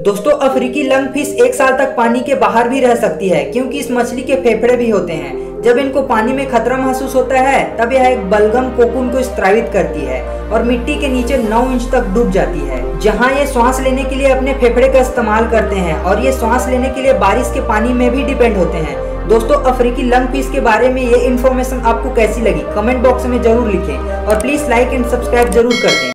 दोस्तों अफ्रीकी lung fish एक साल तक पानी के बाहर भी रह सकती है क्योंकि इस मछली के फेफड़े भी होते हैं। जब इनको पानी में खतरा महसूस होता है तब यह एक बलगम कोकून को स्रावित करती है और मिट्टी के नीचे 9 इंच तक डूब जाती है, जहां ये सांस लेने के लिए अपने फेफड़े का इस्तेमाल करते हैं और ये सांस लेने के लिए बारिश के पानी में भी डिपेंड होते हैं। दोस्तों अफ्रीकी लंग फिश के बारे में ये इन्फॉर्मेशन आपको कैसी लगी कमेंट बॉक्स में जरूर लिखें और प्लीज लाइक एंड सब्सक्राइब जरूर कर दें।